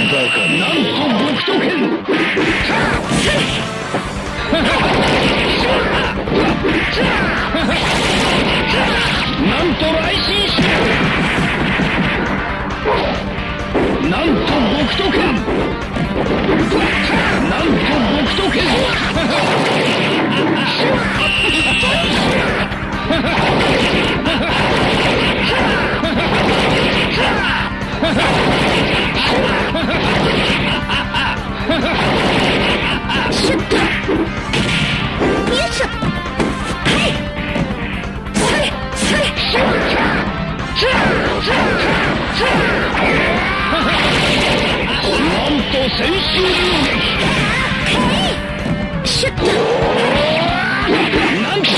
なんと僕と剣。なんと来神しなんと僕と剣。なんと僕と剣。シュッとよいしょ。はいそれそれなんと先週流撃。シュッとなん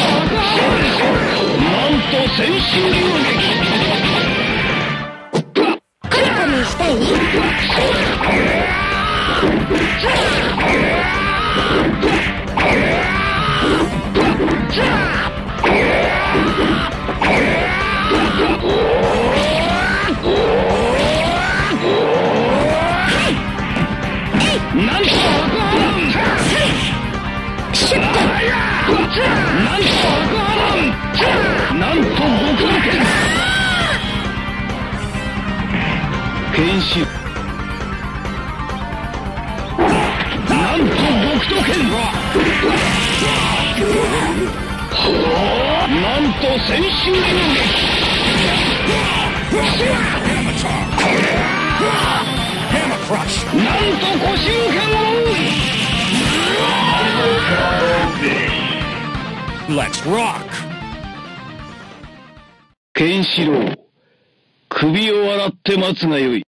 と先週流撃。コリコリしたい。なんとシュッとなんと僕の剣。剣士なんと僕と剣。なんと先週流撃。なんとご神剣を。 Let's rock! ケンシロウ、首を洗って待つがよい。